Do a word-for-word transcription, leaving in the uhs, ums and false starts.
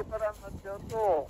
からになっちゃうと、